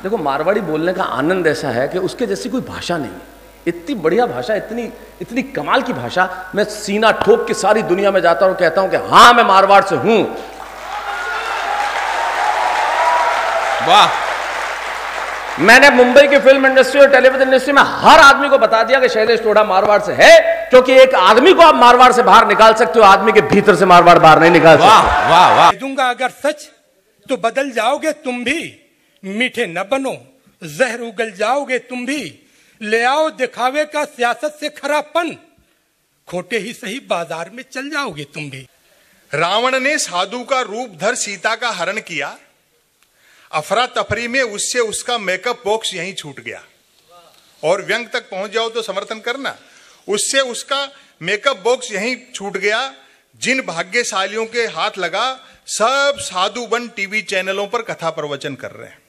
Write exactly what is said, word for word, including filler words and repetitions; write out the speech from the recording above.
देखो, मारवाड़ी बोलने का आनंद ऐसा है कि उसके जैसी कोई भाषा नहीं है। इतनी बढ़िया भाषा, इतनी इतनी कमाल की भाषा। मैं सीना ठोक के सारी दुनिया में जाता हूं, कहता हूं कि हाँ मैं मारवाड़ से हूं। वाह। मैंने मुंबई की फिल्म इंडस्ट्री और टेलीविजन इंडस्ट्री में हर आदमी को बता दिया कि शैलेश टोडा मारवाड़ से है, क्योंकि एक आदमी को आप मारवाड़ से बाहर निकाल सकते हो, आदमी के भीतर से मारवाड़ बाहर नहीं निकाल सकते। वाह वाह वाह। दूंगा अगर सच तो बदल जाओगे तुम भी, मीठे न बनो जहर उगल जाओगे तुम भी, ले आओ दिखावे का सियासत से खरापन, खोटे ही सही बाजार में चल जाओगे तुम भी। रावण ने साधु का रूप धर सीता का हरण किया, अफरा तफरी में उससे उसका मेकअप बॉक्स यहीं छूट गया। और व्यंग तक पहुंच जाओ तो समर्थन करना, उससे उसका मेकअप बॉक्स यहीं छूट गया। जिन भाग्यशालियों के हाथ लगा, सब साधु बन टीवी चैनलों पर कथा प्रवचन कर रहे हैं।